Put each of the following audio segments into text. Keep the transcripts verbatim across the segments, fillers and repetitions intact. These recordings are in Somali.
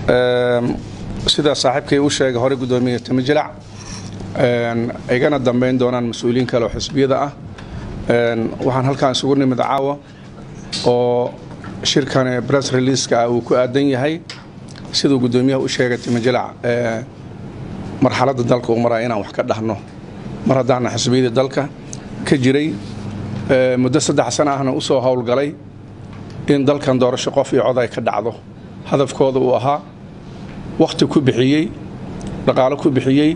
sida saaxiibkay u sheegay hore gudoomiye Timijilac ayagana dambeyn doonaan mas'uuliyiin kale oo xisbiyada ah waxaan halkaan isugu nimid caawa oo shirkan press release-ka uu ku aadan yahay sidoo gudoomiyaha u sheegay Timijilac marxaladda dalka uu maray inaan wax ka dhaxno mar haddana xisbiyada dalka ka jiray muddo saddex sano ahna u soo hawlgalay in dalkan doorasho qof iyo cod ay ka dhacdo hadafkooda uu ahaa waqti ku bixiyay dhaqaale ku bixiyay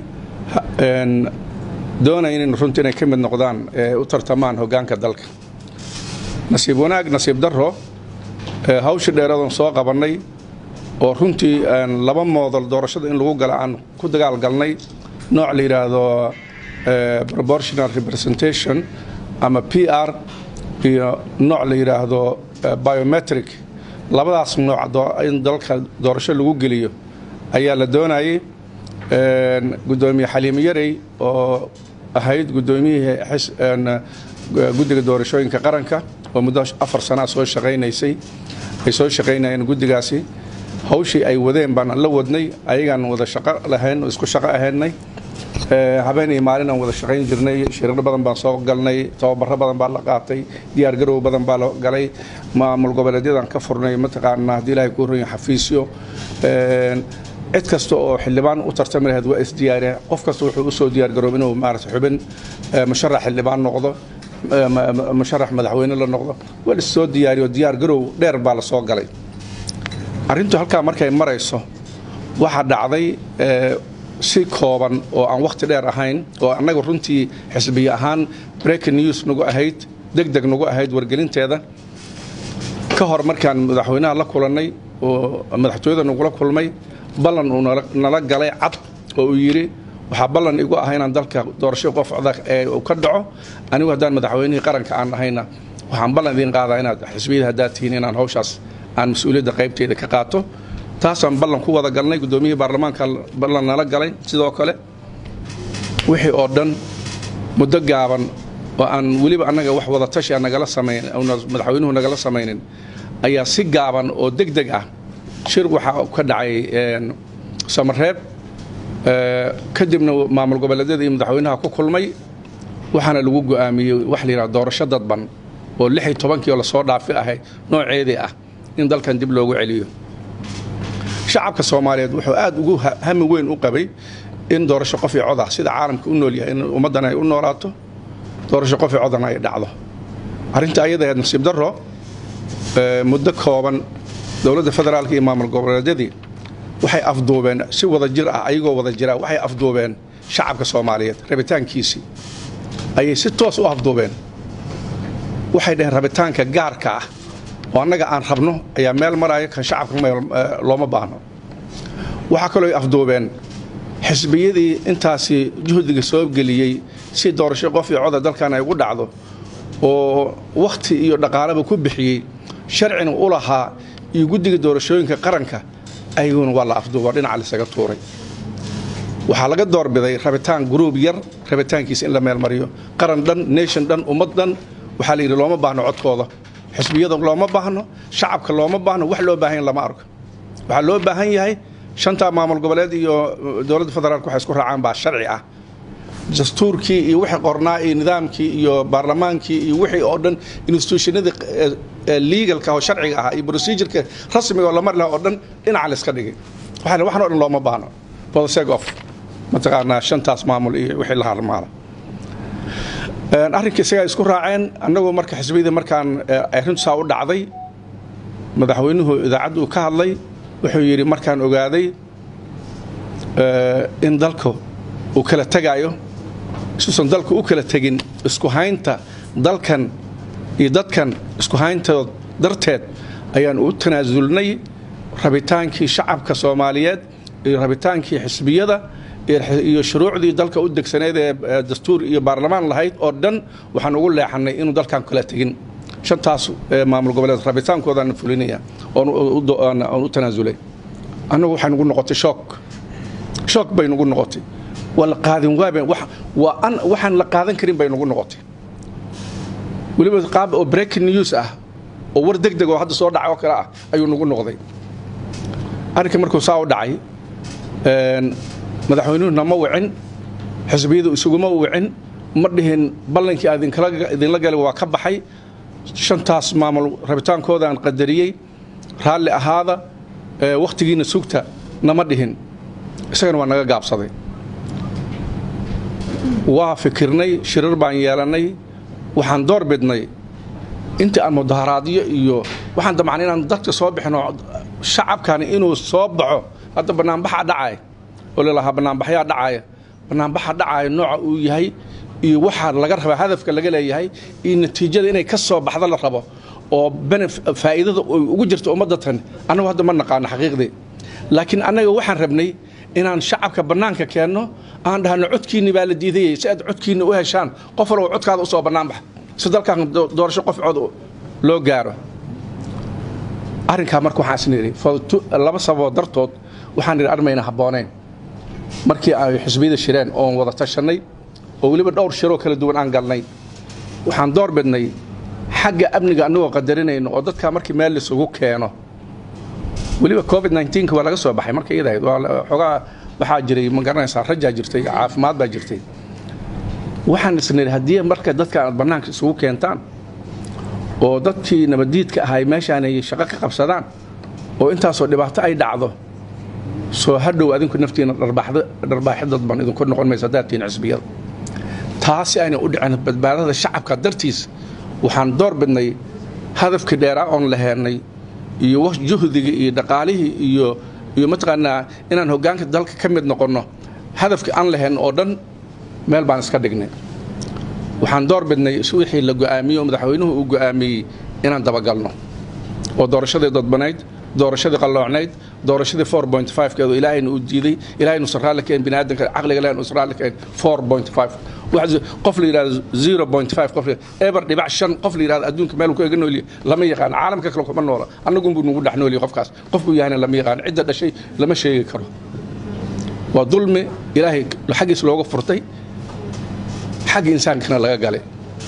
doonayeen runtii inay ka mid noqdaan u tartamaan hoggaanka dalka nasiib wanaag nasiib darro hawsha dheeradan soo qabanay oo runtii laba moodal doorashada in lagu gala aan ku dagaal galnay nooc la yiraahdo proportional representation ama P R iyo nooc la yiraahdo biometric labadaas nooc in dalka doorasho lagu geliyo ayaa la doonayay gudoomiye Xaliim Yarey oo ahayd gudoomiyaha guddiga doorashooyinka qaranka oo muddo afar sano soo shaqeynaysay ay soo shaqeynayeen guddigaasi hawshii ay wadeen baan la wadnay ayagaan wada shaqo lahayn isku shaqo ahaynay habeen iyo maalin aan wada shaqeyn jirnay shirarro badan baan soo galnay tababaro badan baa la qaatay diyaar garow badan baa la galay maamul goboleedyadan ka furnay mataqaanaa hadii Ilaahay ku horeeyay xafiisyo cid kasta oo xildhibaan u tartami lahayd waa is diyaariyay qof kasta wuxuu u soo diyaar garoobay inuu maaragtay xubin musharax xildhibaan noqdo musharax madaxweyne la noqdo waa la soo diyaariyo diyaar garow dheer baa la soo galay arintu halka markay marayso waxa dhacday si kooban oo aan waqti dheer ahayn oo anagu runtii xisbiga ahaan breaking news nagu ahayd degdeg nagu ahayd wargelinteeda ka hor markaan madaxweynaha la kulanay oo madaxtooyada nagu la kulmay ballan uu nala galay cad oo uu yiri waxa ballan igu ah inaan dalka doorasho qof cod ee uu ka dhaco anigu hadaan madaxweynihii qaranka aan ahayna waxaan ballan idin qaadaa inaad xisbiyada hadaatiin inaan hawshaas aan mas'uuliyadda qaybteeda ka qaato taasaan ballan ku wada galnay gudoomiyihii baarlamaanka ballan nala galay sidoo kale wixii oo dhan muddo gaaban oo aan waliba anaga wax wada tashi nagala sameeyay oo madaxweynuhu nagala sameeyay ayaa si gaaban oo degdeg ah shir waxa ka dhacay Samareeb kadibna maamul goboleedyada iyo madaxweynaha ku kulmay waxaana lagu go'aamiyay wax la yiraahdo doorasho dadban oo lix iyo toban kii la soo dhaafay ahay nooceedii ah in dalkan dib loogu celiyo shacabka Soomaaliyeed wuxuu aad ugu hami weyn u qabay in doorasho qof iyo cod ah sida caalamka u nool yahay in ummadan ay u noolaato doorasho qof iyo cod ay dhacdo arinta ayada ee nasiib darro muddo kooban dawladda federaalka iyo maamul goboleedyadii waxay afduubeen si wada jir ah ayagoo wada jira waxay afduubeen shacabka Soomaaliyeed rabitaankiisii ayay si toos u afduubeen waxay dhaheen rabitaanka gaarka ah oo anaga aan rabno ayaa meel maraya kan shacabka looma baahno waxa kale oo afduubeen xisbiyadii intaasi juhdiga soo galiyay si doorasho qof iyo cod dalkan ay ugu dhacdo oo waqti iyo dhaqaalaba ku bixiyay sharcina u lahaa iyo guddiga doorashooyinka qaranka ayuuna wala afduubay dhinaca la isaga tuuray waxa laga doorbiday rabitaan group yar rabitaankiisa in la meel mariyo qaran dhan nation dhan ummad dhan waxa la yiri looma baahno codkooda xisbiyada looma baahno shacabka looma baahno wax loo baahan lama arko waxa loo baahan yahay shanta maamul goboleed iyo dawladda federaalka waxa isku raacaan baa sharci ah dastuurkii iyo wixii qornaa iyo nidaamkii iyo baarlamaankii iyo wixii oo dhan institutionada legalka oo sharciga ah iyo procedureka rasmiga oo la mar lahaa oo dhan dhinaca la iska dhigay waxana waxna oo dhan looma baahno for the sake of mataqaana shantaas maamul iyo wixii la harmaala arrinkii isaga isku raaceen anagoo marka xisbiyada markaan arrintu saa u dhacday madaxweynuhu idaacadu ka hadlay wuxuu yiri markaan ogaaday in dalku uu kala tagayo suusan dalku u kala tagin isku haynta dalkan iyo dadkan isku hayntood darteed ayaan u tanaasulnay rabitaankii shacabka Soomaaliyeed iyo rabitaankii xisbiyada iyo shuruucdii dalka u degsaneed ee dastuur iyo baarlamaan lahayd oo dhan waxaan ugu leexanay inuu dalkan kala tagin shantaas maamul goboleed rabitaankooda fulinaya oo u tanaasulay anagu waxaan ugu noqotay shock shock bay ugu noqotay wala qaadin waabeen wax waxaan la qaadan karin bay ugu noqotay waliba qaab oo breaking news ah oo war degdeg oo hadda soo dhacay oo kala ah ayuu nagu noqday arrinka markuu saa u dhacay madaxweynuhu nama wicin xisbiyadu isuguma wicin ma dhihin ballankii aad idinla galay waa ka baxay shantaas maamul rabitaankoodaaan qadariyey raalli ahaada wakhtigiina sugta nama dhihin isagana waa naga gaabsaday waa fikirnay shirar baan yeelannay waxaan door bidnay intii aan mudaharaadyo iyo waxaan damacnay inaan dadka soo bixino shacabkani inuu soo baxo hadda bannaanbaxa dhacaya oo lalahaa bannaanbaxyaa dhacaya bannaanbaxa dhacaya nooca uu yahay iyo waxaa laga rabaa hadafka laga leeyahay iyo natiijada inay ka soo baxda la rabo oo faa'iidada ugu jirta ummadda tan annagu hadda ma naqaano xaqiiqdii laakiin annaga waxaan rabnay inaan shacabka bannaanka keenno aan dhahno codkiinni baa la diidayay si aad codkiinna u heshaan qof walba codkaada u soo bannaanbax si dalkan doorasho qof cod loo gaaro arrinkaa marka waxaan isna idhi laba sababood dartood waxaan idhi armayna habboonayn markii ay xisbiyada shireen oon wada tashannay oo weliba dhowr shiroo kala duwan aan galnay waxaan door bidnay xagga amniga annagoo qadarinayno oo dadkaa markii meel lisugu keeno weliba covid nneteen-ka waa laga soo baxay marka iyada ahayd xoogaa waxaa jiray ma garanaysaa rajaa jirtay caafimaad baa jirtay waxaan isna idhi haddii marka dadka aad bannaanka isugu keentaan oo dadkii nabaddiidka ahay meeshaanay shaqo ka qabsadaan oo intaasoo dhibaato ay dhacdo soo hadhow adinku naftiina dharbaaxi dadban idinku noqon mayso haddaad tihiin xisbiyada taasi ayna u dhicin badbaadada shacabka dartiis waxaan door bidnay hadafkii dheeraa oon la heennay iyo juhdigii iyo dhaqaalihii iyo iyo mataqaanaa inaan hoggaanka dalka ka mid noqonno hadafkii aan lahayn oo dhan meel baan iska dhignay waxaan door bidnay wixii la go'aamiyey oo madaxweynuhu uu go'aamiyey inaan dabagalno oo doorashadii dadbanayd doorashadii qalloocnayd doorashadii four point five keedu ilaahayna uu diiday ilaahaynu sarraale keen bini aadamka caqliga lehen sarraale keen four point five qof la yidhahdo zero point five qof eber dhibac shan qof la yidhahdo adduunka meel kaga noolyahay lama yaqaan caalamka kale kuma noola annagunbuu nugu dhex noolyahay qofkaas qofkuu yahayna lama yaqaan cidda dhashay lama sheegi karo waa dulmi ilaahay xaggiis looga furtay xagga insaankana laga galay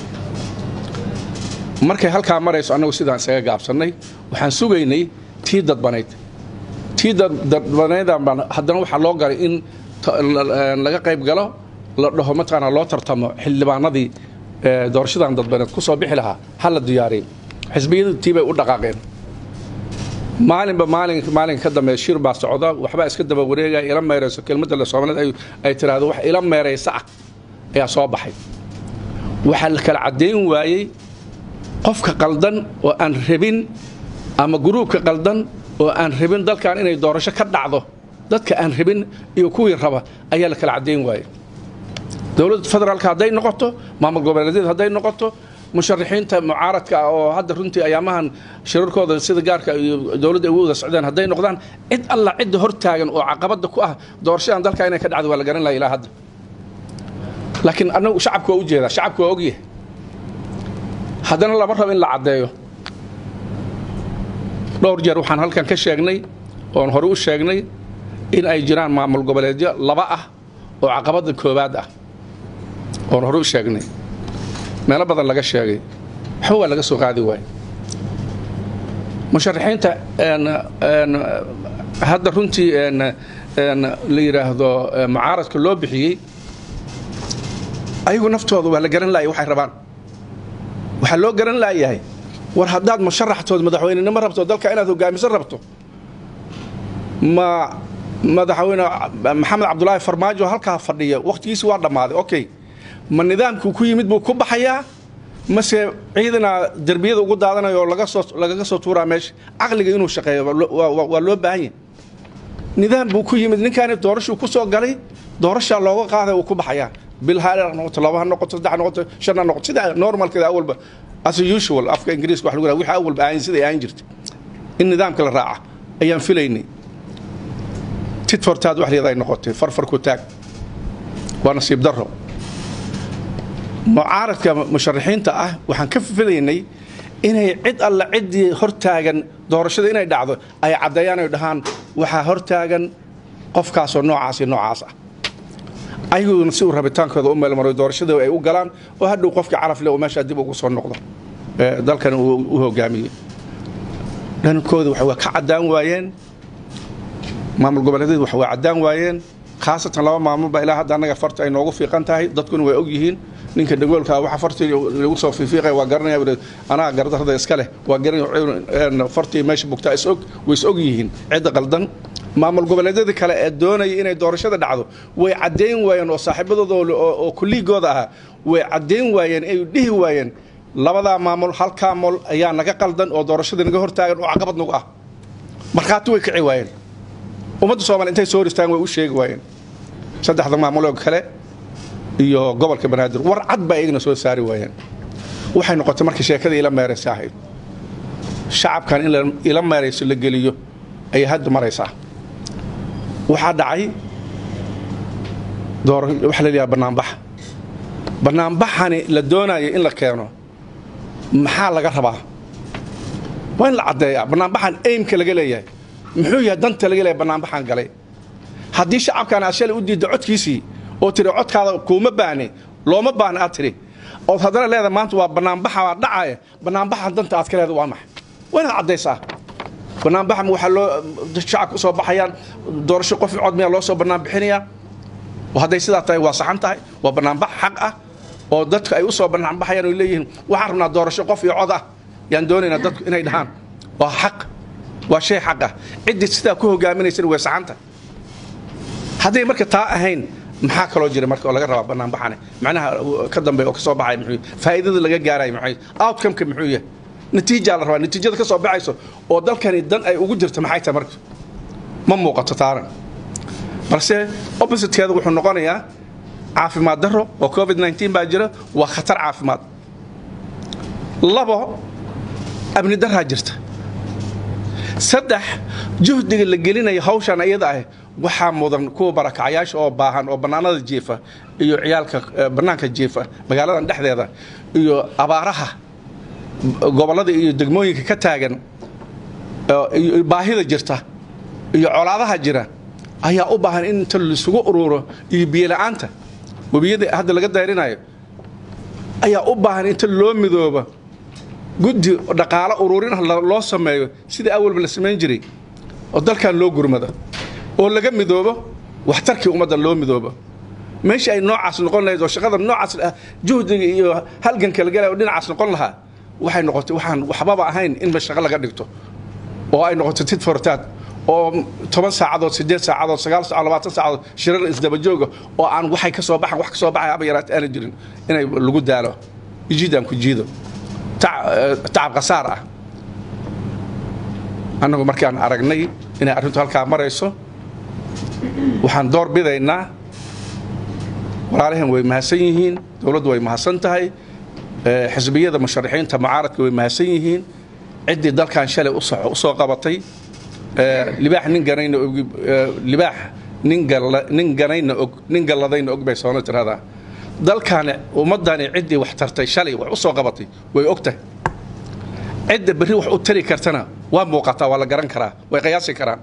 markay halkaa marayso annagu sidaan isaga gaabsannay waxaan sugaynay tii dadbanayd tii dadbanaydaan baan haddana waxaa loo galay in laga qayb galo la dhaho mataqaanaa loo tartamo xildhibaanadii doorashadan dadbaneed ku soo bixi lahaa ha la diyaariyey xisbiyadu tii bay u dhaqaaqeen maalinba maalin maalinka ka dambeeya shir baa socda waxbaa iska daba wareegaya ila meerayso kelmadda la Soomaaliyeed ay tiraahdo wax ila meeraysa ah ayaa soo baxay waxa la kala cadeyn waayay qofka qaldan oo aan rabin ama gruubka qaldan oo aan rabin dalkan inay doorasho ka dhacdo dadka aan rabin iyo kuwii raba ayaa la kala cadeyn waayay dawladda federaalka haday noqoto maamul goboleedyada haday noqoto musharaxiinta mucaaradka oo hadda runtii ayaamahan shirarkooda sida gaarka iyo dawladda ay u wada socdaan haday noqdaan cid alla cid hor taagan oo caqabada ku ah doorashadan dalka inay ka dhacdo waa la garan lahaa ilaa hadda laakiin anagu shacabku waa u jeedaa shacabku waa ogyahay haddana lama rabo in la caddeeyo dhowr jeer waxaan halkan ka sheegnay oon hore u sheegnay in ay jiraan maamul goboleedyo laba ah oo caqabada koowaad ah oon hore u sheegnay meelo badan laga sheegay waxa waa laga soo qaadi waayay musharaxiinta hadda runtii la yidhaahdo mucaaradka loo bixiyey ayagu naftooda waa la garan laayay waxay rabaan waxaa loo garan laayahay war haddaad musharaxtood madaxweynenimo rabto dalka inaad hogaamiso rabto ma madaxweyne maxamed cabdulaahi farmaajo halkaa fadhiya waqtigiisi waa dhammaaday okay ma nidaamkuu ku yimid buu ku baxayaa mase ciidana derbiyada ugu daadanayo oo laga soo lagaga soo tuuraa meesha caqliga inuu shaqeeyo waa loo baahan yahay nidaam buu ku yimid ninkaani doorashuu ku soo galay doorashaa looga qaaday uu ku baxayaa bil ha noqoto laba ha noqoto saddex ha noqoto shan ha noqoto sida normalkeeda awalba as usual afka ingiriiska wax lagu yiraahdo waxa awalba aan sida aan jirtay in nidaamka la raaca ayaan filaynay tit fortaad wax leedahay noqotay farfar ku taag waa nasiib darro mucaaradka musharaxiinta ah waxaan ka filaynay inay cid alla cidii hortaagan doorashada inay dhacdo ay cadeeyaan ay dhahaan waxa hortaagan qofkaas oo noocaas iyo noocaas ah ayaguna si uu rabitaankooda u meel maray doorashada ay u galaan oo hadhow qofka caraf leh oo meesha dib ugu soo noqdo ee dalkan uu hogaamiyay dhankooda waxa ka cadaan waayeen maamul goboleedyadu wax waa cadaan waayeen khaasatan laba maamul baa ilaa hadda anaga farta ay noogu fiiqan tahay dadkuna way og yihiin ninka dhagoolka waxa fartii lagu soo fiiqay waa garanaya anaa gardarada iska leh waa garanaya fartii meesha bugtaa is og way is og yihiin cid qaldan maamul goboleedyada kale ee doonay inay doorashada dhacdo way cadeyn waayeen oo saaxiibadooda oo kulligooda ah way cadeyn waayeen ay dhihi waayeen labada maamul halka maamul ayaa naga qaldan oo doorashada naga hortaagan oo caqabad nagu ah markaatu way kici waayeen ummadda Soomaaliyeed intay soo ristaan way u sheegi waayeen saddexda maamul oo kale iyo gobolka Banaadir war cad baa iyagana soo saari waayeen waxay noqotay markii sheekada ila meeraysaa shacabkan in ila meerayso la geliyo ay hadda maraysaa waxa dhacay door wax la leeyahay banaanbax banaanbaxani la doonayo in la keeno maxaa laga rabaa waa in la cadeeyaa banaanbaxan aimka laga leeyahay muxuu yahay danta laga leeyahay banaanbaxan galay haddii shacabkan ashal u diido codkiisii oo tiri codkaada kuma baahne looma baahna aad tiri oo hadana leedahay maanta waa banaanbaxa waa dhacay banaanbaxan danta aad ka leedahay waa maxay waa in cadeysaa banaanbaxan waxa loo shacabku soo baxayaan doorasho qof cod miya loo soo banaan bixinaya وهذا يصير تاي وصحنتاي وبنامبح حق أه ودتك أي أسوأ بنامبح يعني اللي وعرفنا دور الشقف يعضه يندوننا دتك إنه يدهان وحق وشيء حقه عدة ستة كوه جامين يصير وصحنته هذا مركز تا هين محاك لو جري مركز ولا جرب بنامبحنا معناها كدم بيوكسوا بعي محي فائدة اللي جاراي محي أوت كم كم محيه نتيجة على الروا نتيجة كسوا بعيسو ودل كان يدن أي وجدت محيته مركز ما موقع تطارن balse opposite-keedu wuxuu noqonayaa caafimaad darro oo covid nineteen baa jira waa khatar caafimaad labo abni darra jirta saddex juhdiga la gelinayo hawshan ayada ah waxa mudan kuwa barakacayaasha oo baahan oo banaanada jiifa iyo ciyaalka banaanka jiifa magaalada dhexdeeda iyo abaaraha gobolada iyo degmooyinka ka taagan iyo baahida jirta iyo colaadaha jira ayaa u baahan in inta la isugu ururo iyo biyo la'aanta wabiyada hadda laga daarinayo ayaa u baahan inta loo midoobo guddi dhaqaale ururin loo sameeyo sida awalba la sameyn jiray oo dalkan loo gurmada oo laga midoobo waxtarkii ummadda loo midoobo meesha ay noocaas noqon lahayd oo shaqada noocaas ah juhdiga iyo halganka laga leeyahay dhinacaas noqon lahaa waxay noqotay waxaan waxbaba ahayn in shaqo laga dhigto oo ay noqotay tid fortaad oo toban saacadood sideed saacadood sagaal saacadood labaatan saacadood shirar isdaba jooga oo aan waxay ka soo baxan wax ka soo baxay aba yaraat aan jirin inay lagu daalo jiidaan ku jiido taab qasaar ah anagu markaan aragnay inay arrintu halka marayso waxaan door bidaynaa walaalahan way mahadsan yihiin dawladdu way mahadsan tahay xisbiyada musharaxiinta mucaaradka way mahadsan yihiin cidii dalkan shalay u soo qabatay libaax nin ganayna libaax nin gal nin ganayna nin galadayna og bay soo tirada dalkan ummadani cidii wax tartay shalay wax u soo qabatay way ogtahay cidda bari wax u tari kartana waa muuqata waa la garan karaa way qiyaasi karaan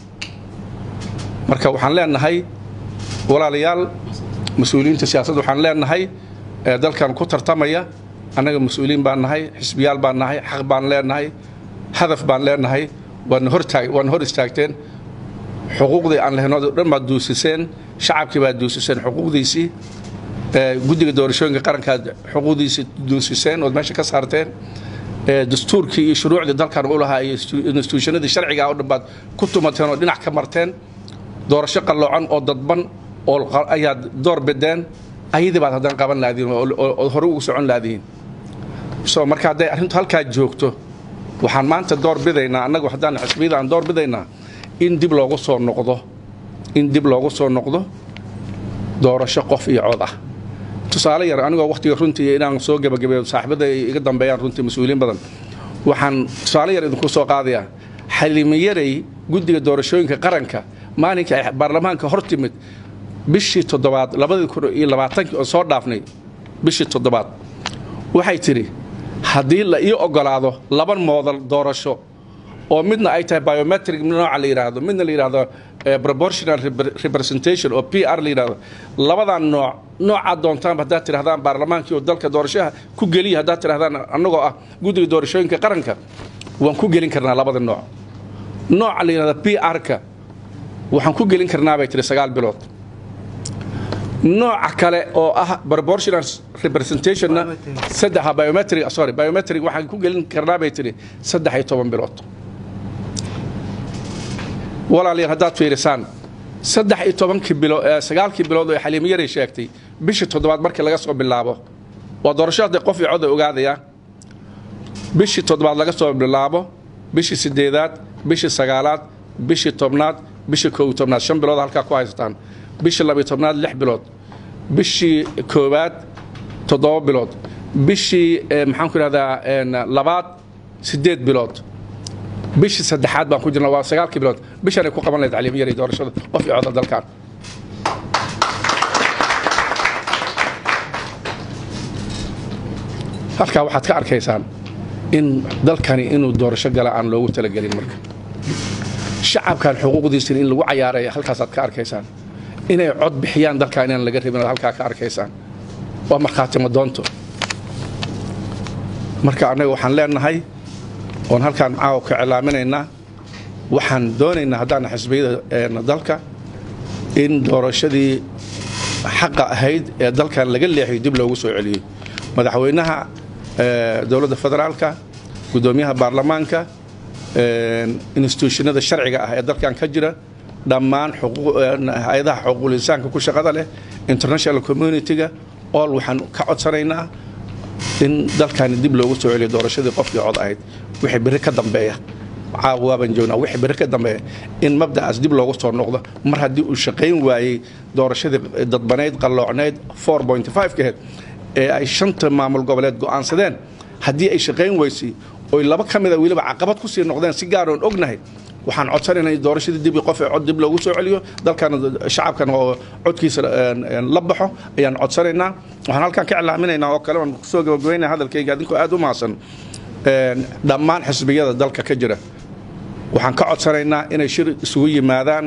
marka waxaan leenahay walaalayaal mas'uuliyiinta siyaasadda waxaan leenahay dalkan ku tartamaya anaga mas'uuliyiin baan nahay xisbiyaal baan nahay xaq baan leenahay hadaf baan leenahay وأن هرتاج وأن هرستاجتين حقوق ذي عن لهنا رم دوسسين شعب كبار دوسسين حقوق ذي سي جودي الدورشون كقرن كاد حقوق ذي سي دوسسين وماشي كسرتين دستور كي شروع ذي ذكر أولها إنستوشن ذي شرعي قاعد بعد كتب مثلا ودينا كمرتين دور شق الله عن أو ضبن أو أي دور بدين أي ذي بعد هذا قبل لادين أو هروب سعون لادين سو مركز ده أنت هالكاد جوكتو waxaan maanta door bidaynaa anagu hadaan xisbiyada aan door bidaynaa in dib loogu soo noqdo in dib loogu soo noqdo doorasho qof iyo cod ah tusaale yar aniga waqtiga runtii inaan soo gabagabeeyo saaxiibada iga dambeeyaan runtii mas'uuliyiin badan waxaan tusaale yar idinku soo qaadayaa xalimayaray guddiga doorashooyinka qaranka maalinka ay baarlamaanka hortimid bishii toddobaad labada kun iyo labaatan oo soo dhaafnay bishii toddobaad waxay tiri haddii la ii ogolaado laba moodal doorasho oo midna ay tahay biometric nooca la yiraahdo midna la yiraahdo proportional representation oo P R la yiraahdo labadan nooc nooca doontaan haddaad tirahdaan baarlamaankii oo dalka doorashaha ku geliya haddaad tirahdaan annagoo ah guddiga doorashooyinka qaranka waan ku gelin karnaa labada nooc nooca la yiraahdo P R-ka waxaan ku gelin karnaa bay tiri sagaal bilood nooca kale oo ah proportional representation saddex biometric sorry biometric waxaan ku gelin karnaa bay tiri saddex iyo toban bilood walaaliyaal haddaad fiirisaan saddex iyo tobankii bilood sagaalkii bilood oo Xaliimo Yare sheegtay bishii toddobaad markii laga soo bilaabo waa doorashada qof iyo cod ogaadaya bishii toddobaad laga soo bilaabo bishii sideedaad bishii sagaalaad bishii tobnaad bishii koow iyo tobnaad shan bilood halka ku haystaan bishii laba iyo tobnaad lix bilood bishii koowaad toddoba bilood bishii maxaan ku raahdaa labaad sideed bilood bishii saddexaad baan ku jirnaa waa sagaalkii bilood bishan ay ku qaban lahayd Xaliimo Yare doorashada qof iyo cod dalkan halka waxaad ka arkaysaan in dalkani inuu doorasho gala aan loogu talagelin marka shacabkan xuquuqdiisa in lagu cayaaray halkaas aad ka arkaysaan inay cod bixiyaan dalkan inaan laga rabin halka ka arkaysaan waa markaati ma doonto marka anaga waxaan leenahay oon halkan caaw ka cilaaminaynaa waxaan doonaynaa haddaan xisbiyada dalka in doorashadii xaqa ahayd ee dalkan laga leexiyo dib loogu soo celiyo madaxweynaha dowladda federaalka gudoomiyaha baarlamaanka institutionada sharciga ah ee dalkan ka jira dhammaan hay'adaha xuquuqul insaanka ku shaqada leh international community-ga all waxaan ka codsanaynaa in dalkan dib loogu soo celiyo doorashadii qofkii cod ahayd wixii bari ka dambeeya caawaaban joognaa wixii bari ka dambeeya in mabda'aas dib loogu soo noqdo mar haddii uu shaqayn waayey doorashadii dadbaneyd qalloocneyd four point five ka ahayd ee ay shanta maamul goboleed go'aansadeen haddii ay shaqayn weysay oo laba ka mid ah weliba caqabad ku sii noqdeen si gaar oon ognahay waxaan codsanaynaa in doorashadii dib qof cod dib loogu soo celiyo dalkan shacabkan oo codkiisa la baxo ayaan codsanaynaa waxaan halkan ka cilaaminaynaa oo kale aan soo gabagabeynaa hadalkayga adinkoo aad u maasan dhammaan xisbiyada dalka ka jira waxaan ka codsanaynaa inay shir isugu yimaadaan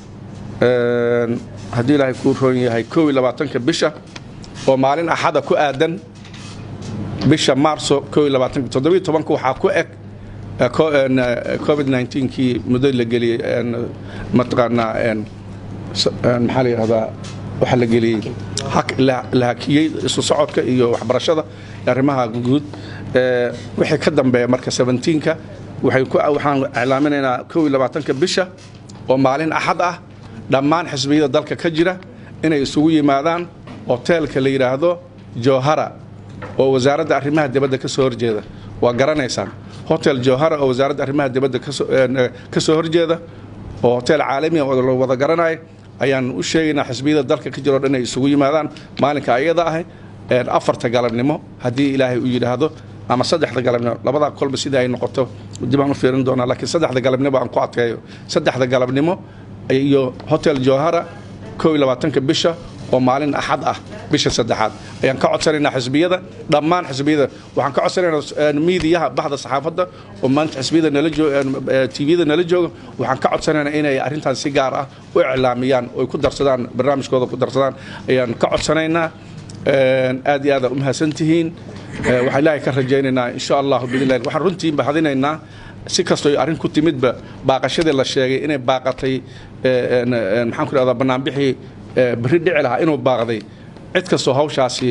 haddii ilaahay kuu roon yahay kow iyo labaatanka bisha oo maalin axada ku aadan bisha maarso kow iyo labaatanka toddoba iyo tobanka waxaa ku eg covid nineteen kii muddo la geliyey mataqaanaa maxaa la yidhahdaa waxaa la geliyey la hakiyey isu socodka iyo waxbarashada arrimaha guud wixii ka dambeeya marka seventeenka waxaan iclaaminaynaa kow iyo labaatanka bisha oo maalin axad ah dhammaan xisbiyada dalka ka jira inay isugu yimaadaan hoteelka la yidhaahdo Jowhara oo wasaaradda arrimaha dibadda ka soo horjeeda waa garanaysaan hotel Jowhara oo wasaaradda arrimaha dibadda ka soo horjeeda oo hotel caalami ah oo la wada garanayo ayaan u sheegaynaa xisbiyada dalka ka jira inay isugu yimaadaan maalinka ayada ah afarta galabnimo haddii ilaahay uu yiraahdo ama saddexda galabnimo labada kolba sida ay noqoto dib aan u fiirin doonaa laakiin saddexda galabnimo aan ku adkeeyo saddexda galabnimo iyo hotel Jowhara kow iyo labaatanka bisha oo maalin axad ah bisha saddexaad ayaan ka codsanaynaa xisbiyada dhammaan xisbiyada waxaan ka codsanaynaa miidiyaha baxda saxaafadda oo maanta xisbiyada nala jooga T V-da nala jooga waxaan ka codsanaynaa inay arrintan si gaar ah u iclaamiyaan oo ku darsadaan barnaamijkooda ku darsadaan ayaan ka codsanaynaa aad iyo aad u mahadsantihiin waxaan ilaahay ka rajaynaynaa insha Allah billahi waxaan runtii bahadinaynaa si kastoo arrin ku timidba baaqashadii la sheegay inay baaqatay maxaan ku raahdaa banaanbixii bari dhici lahaa inuu baaqday cid kastoo hawshaasi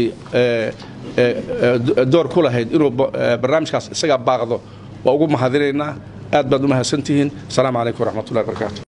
door ku lahayd inuu barnaamijkaas isaga baaqdo waa ugu mahadinaynaa aad baad u mahadsantihiin asalaamu calaykum waraxmatullahi wabarakaatu